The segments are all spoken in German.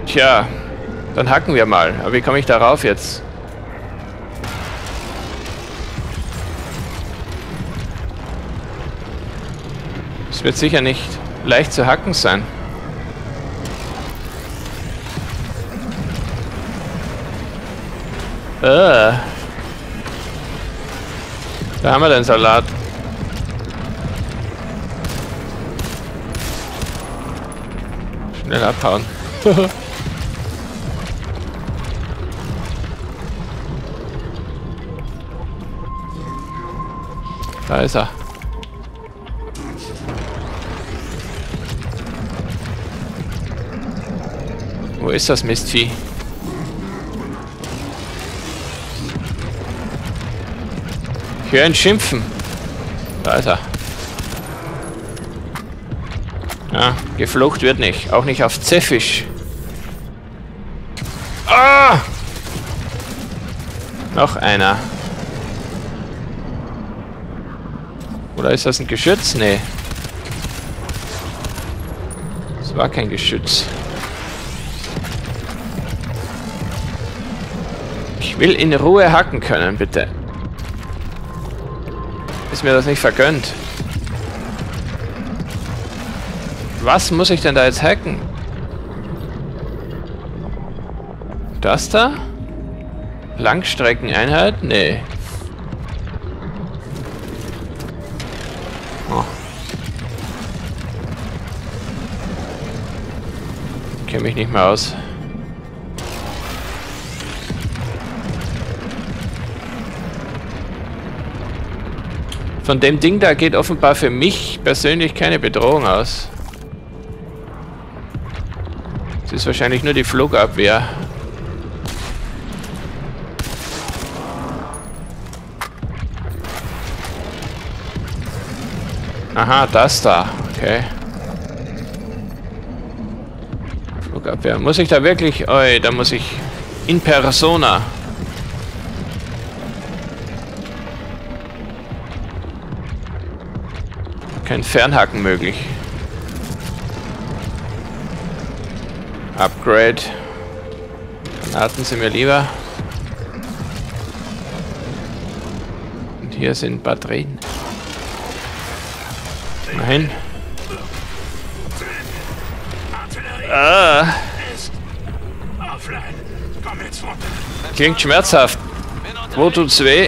Tja, dann hacken wir mal. Aber wie komme ich darauf jetzt? Es wird sicher nicht leicht zu hacken sein. Da haben wir den Salat. Schnell abhauen. Da ist er. Wo ist das Mistvieh? Ich höre ihn schimpfen. Da ist er. Ja, geflucht wird nicht. Auch nicht auf Zephisch. Ah! Noch einer. Oder ist das ein Geschütz? Nee. Das war kein Geschütz. Ich will in Ruhe hacken können, bitte. Ist mir das nicht vergönnt. Was muss ich denn da jetzt hacken? Das da? Langstreckeneinheit? Nee. Oh. Kenne mich nicht mehr aus. Von dem Ding da geht offenbar für mich persönlich keine Bedrohung aus. Es ist wahrscheinlich nur die Flugabwehr. Aha, das da. Okay. Flugabwehr. Muss ich da wirklich... Oi, da muss ich... In persona. Kein Fernhaken möglich. Upgrade. Granaten sind mir lieber. Und hier sind Batterien. Mal hin. Ah. Klingt schmerzhaft. Wo tut's weh?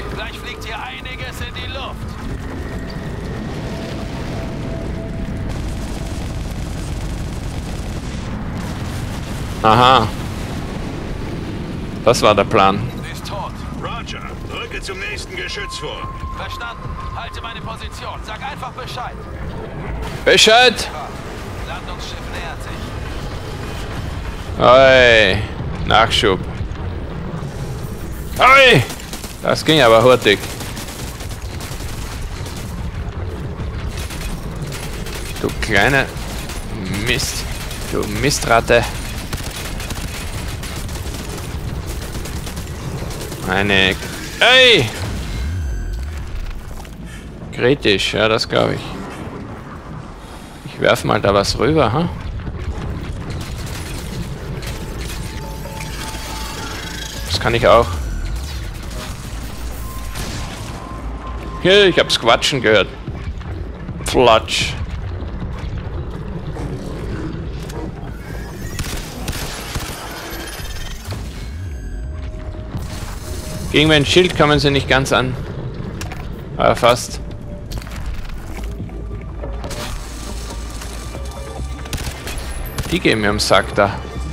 Aha. Das war der Plan. Sie ist tot. Roger, rücke zum nächsten Geschütz vor. Verstanden. Halte meine Position. Sag einfach Bescheid. Bescheid! Landungsschiff nähert sich. Oi. Nachschub. Oi! Das ging aber hurtig. Du kleine Mist. Du Mistratte. Eine... Ey! Kritisch, ja, das glaube ich. Ich werfe mal da was rüber, ha? Das kann ich auch. Hier, ich hab's quatschen gehört. Flatsch. Gegen mein Schild kommen sie nicht ganz an. Aber fast. Die gehen mir im Sack da.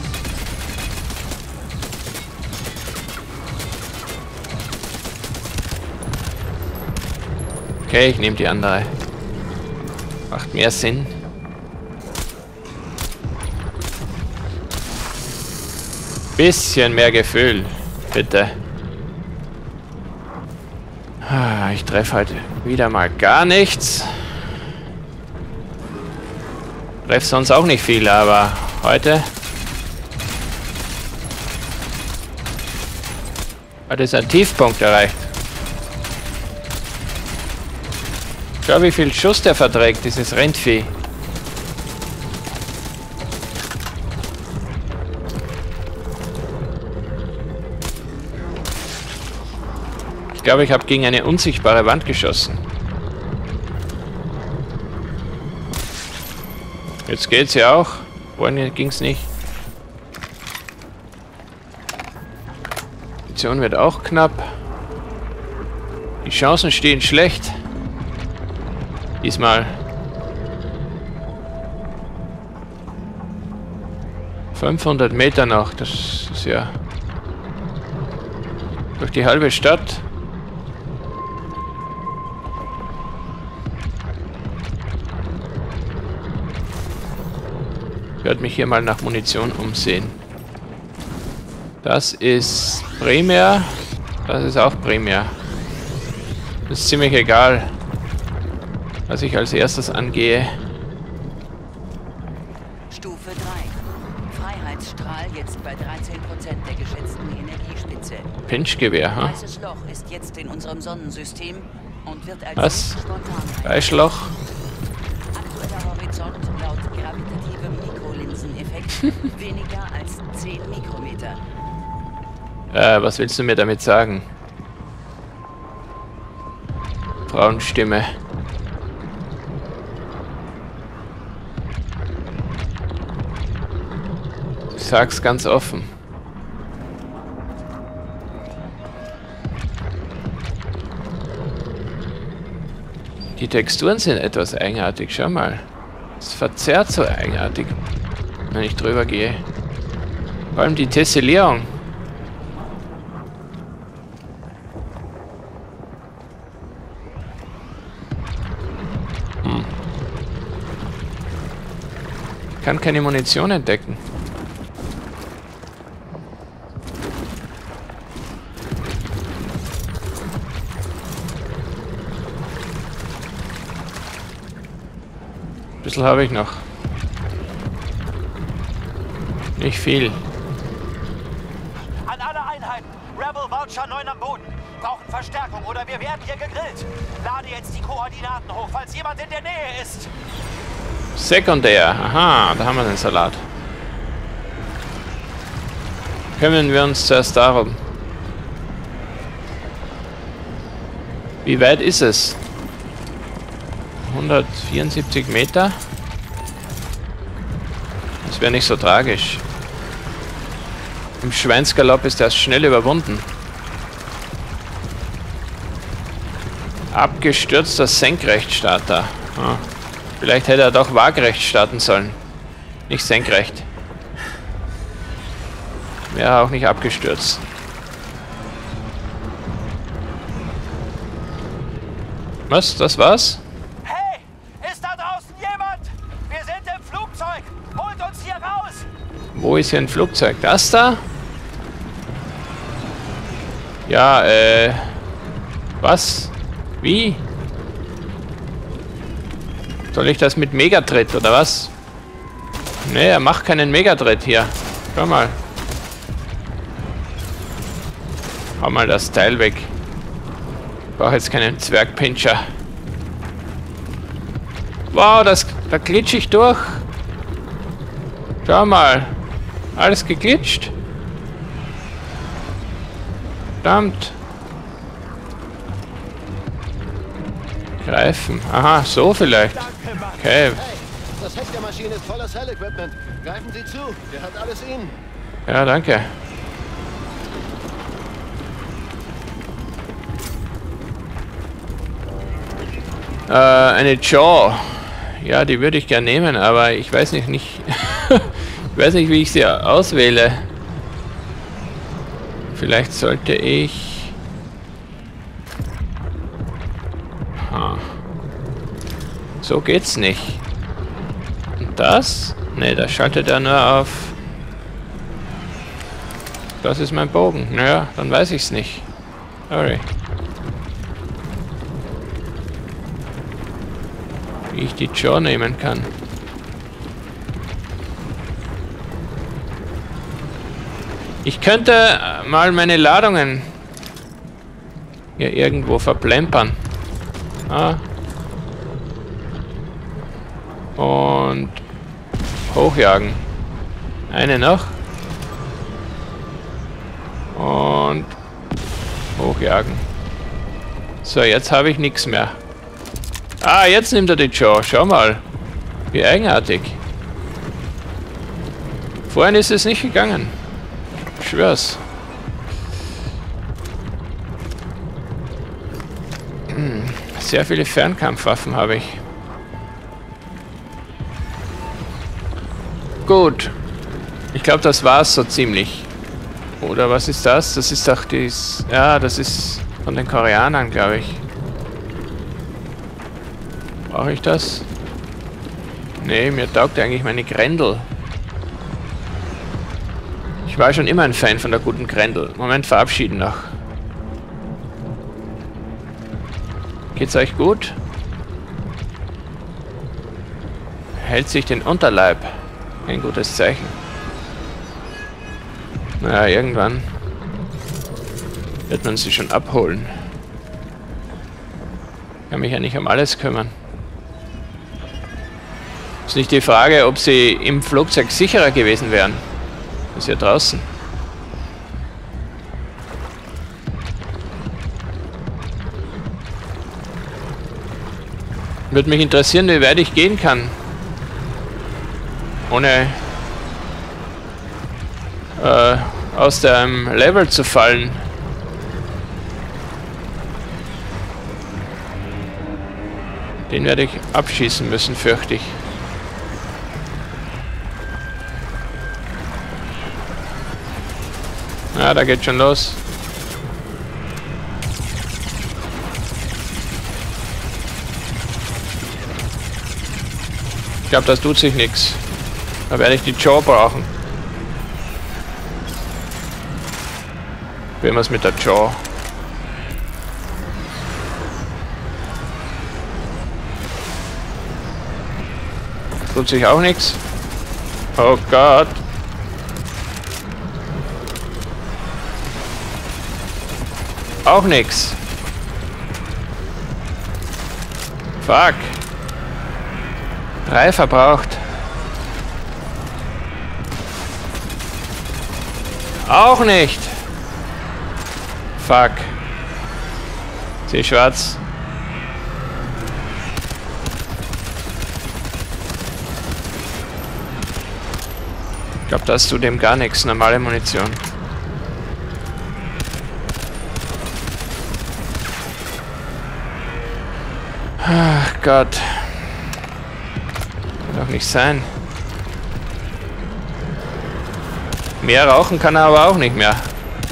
Okay, ich nehme die andere. Macht mehr Sinn. Bisschen mehr Gefühl, bitte. Ich treffe halt wieder mal gar nichts. Treffe sonst auch nicht viel, aber heute... Heute ist ein Tiefpunkt erreicht. Schau, wie viel Schuss der verträgt, dieses Rindvieh. glaube, ich habe gegen eine unsichtbare Wand geschossen. Jetzt geht's ja auch. Vorhin ging's nicht. Die Munition wird auch knapp. Die Chancen stehen schlecht. Diesmal. 500 Meter noch. Das ist ja durch die halbe Stadt. Ich werde mich hier mal nach Munition umsehen. Das ist primär. Das ist auch primär. Das ist ziemlich egal, was ich als erstes angehe. Stufe 3. Freiheitsstrahl jetzt bei 13% der geschätzten Energiespitze. Pinchgewehr, ha? Weißes Loch ist jetzt in unserem Sonnensystem und wird als Was? spontan. Fleischloch? Aktueller Horizont laut gravitativem Mikrolinseneffekt weniger als 10 Mikrometer. Was willst du mir damit sagen? Frauenstimme. Ich sag's ganz offen. Die Texturen sind etwas eigenartig, schau mal. Es verzerrt so eigenartig, wenn ich drüber gehe. Vor allem die Tessellierung. Ich kann keine Munition entdecken. Ein bisschen habe ich noch. Nicht viel. An alle Einheiten. Rebel Voucher 9 am Boden. Brauchen Verstärkung oder wir werden hier gegrillt. Lade jetzt die Koordinaten hoch, falls jemand in der Nähe ist. Sekundär. Aha, da haben wir den Salat. Kümmern wir uns zuerst darum. Wie weit ist es? 174 Meter? Das wäre nicht so tragisch. Im Schweinsgalopp ist das schnell überwunden. Abgestürzter Senkrechtstarter. Ah. Vielleicht hätte er doch waagrecht starten sollen. Nicht senkrecht. Wäre auch nicht abgestürzt. Was? Das war's? Hey, ist da draußen jemand? Wir sind im Flugzeug. Holt uns hier raus. Wo ist hier ein Flugzeug? Das da? Ja, was? Wie? Soll ich das mit Megatritt oder was? Nee, er macht keinen Megatritt hier. Schau mal. Hau mal das Teil weg. Ich brauche jetzt keinen Zwergpinscher. Wow, da glitsche ich durch. Schau mal. Alles geglitscht. Verdammt. Greifen. Aha, so vielleicht. Okay. Hey, das Heck der Maschine ist voller Cell-Equipment. Greifen Sie zu, gehört alles Ihnen. Ja, danke. Eine Jaw. Ja, die würde ich gerne nehmen, aber ich weiß nicht, ich weiß nicht, wie ich sie auswähle. Vielleicht sollte ich... So geht's nicht. Und das? Ne, das schaltet er nur auf... Das ist mein Bogen. Naja, dann weiß ich's nicht. Sorry. Wie ich die Jaw nehmen kann. Ich könnte mal meine Ladungen hier irgendwo verplempern. Ah. Und hochjagen. Eine noch. Und hochjagen. So, jetzt habe ich nichts mehr. Ah, jetzt nimmt er die Jaw. Schau mal. Wie eigenartig. Vorhin ist es nicht gegangen. Ich schwör's. Sehr viele Fernkampfwaffen habe ich. Gut. Ich glaube, das war's so ziemlich. Oder was ist das? Das ist doch dies... Ja, das ist von den Koreanern, glaube ich. Brauche ich das? Nee, mir taugt eigentlich meine Grendel. Ich war schon immer ein Fan von der guten Grendel. Moment, verabschieden noch. Geht's euch gut? Hält sich den Unterleib. Ein gutes Zeichen. Naja, irgendwann wird man sie schon abholen. Kann mich ja nicht um alles kümmern. Ist nicht die Frage, ob sie im Flugzeug sicherer gewesen wären. Ist ja draußen. Würde mich interessieren, wie weit ich gehen kann. Ohne aus dem Level zu fallen. Den werde ich abschießen müssen, fürchte ich. Ja, da geht schon los. Ich glaube, das tut sich nichts. Da werde ich die Jaw brauchen. Probieren wir es mit der Jaw. Tut sich auch nichts. Oh Gott. Auch nichts. Fuck. 3 verbraucht. Auch nicht. Fuck. Sehe schwarz. Ich glaube, das tut dem gar nichts. Normale Munition. Ach Gott. Kann doch nicht sein. Mehr rauchen kann er aber auch nicht mehr.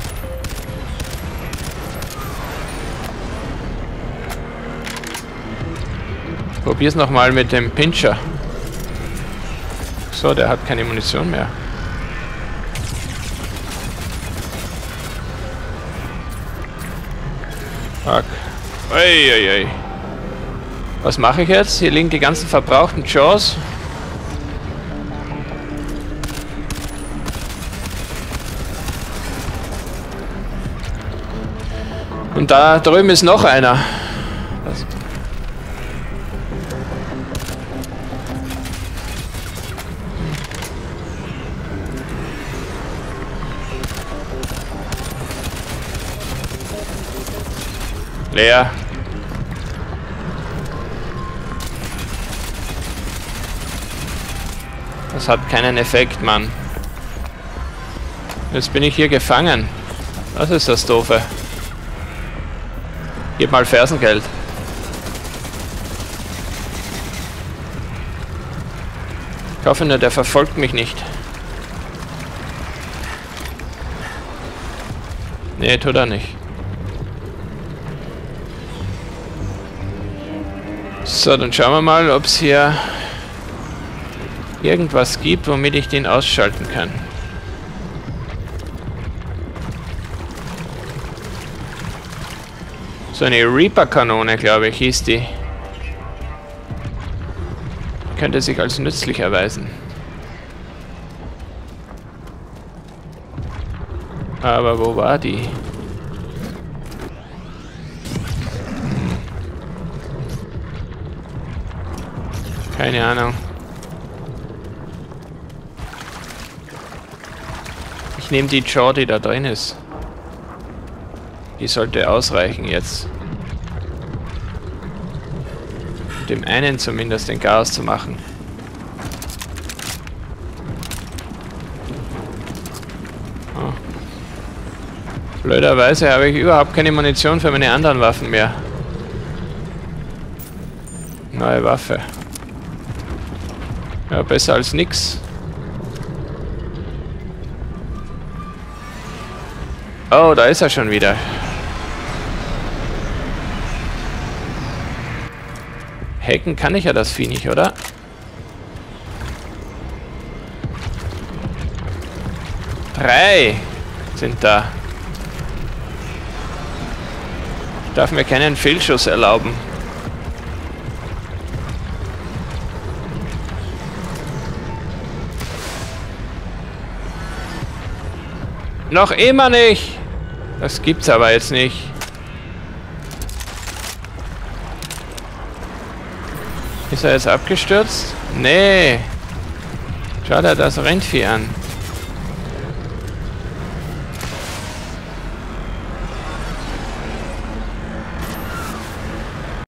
Probier's nochmal mit dem Pinscher. So, der hat keine Munition mehr. Fuck. Uiuiui. Was mache ich jetzt? Hier liegen die ganzen verbrauchten Jaws. Und da drüben ist noch einer. Das leer. Das hat keinen Effekt, Mann. Jetzt bin ich hier gefangen. Das ist das Doofe. Gib mal Fersengeld. Ich hoffe nur, der verfolgt mich nicht. Nee, tut er nicht. So, dann schauen wir mal, ob es hier irgendwas gibt, womit ich den ausschalten kann. So eine Reaper-Kanone, glaube ich, hieß die. Könnte sich als nützlich erweisen. Aber wo war die? Keine Ahnung. Ich nehme die Jaw, die da drin ist. Die sollte ausreichen jetzt. dem einen zumindest den Chaos zu machen. Oh. Blöderweise habe ich überhaupt keine Munition für meine anderen Waffen mehr. Neue Waffe. Ja, besser als nix. Oh, da ist er schon wieder. Hacken kann ich ja das Vieh nicht, oder? Drei sind da. Ich darf mir keinen Fehlschuss erlauben. Noch immer nicht. Das gibt's aber jetzt nicht. Ist er jetzt abgestürzt? Nee. Schaut er das Rennvieh an.